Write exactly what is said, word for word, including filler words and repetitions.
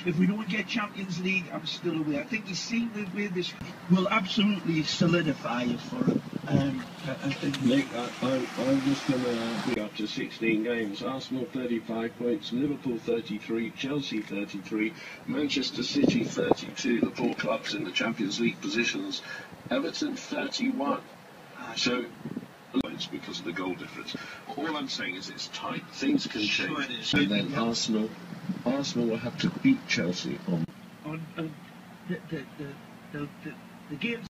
If we don't get Champions League, I'm still away. I think you see the way this will absolutely solidify it for him. Um, I, I think. Nick, I, I, I'm just going to be up to sixteen games. Arsenal thirty-five points, Liverpool thirty-three, Chelsea thirty-three, Manchester City thirty-two, the four clubs in the Champions League positions, Everton thirty-one. So, it's because of the goal difference. All I'm saying is it's tight. Things can change. And then yeah. Arsenal, Arsenal will have to beat Chelsea on. on, on the, the, the, the, the, the games.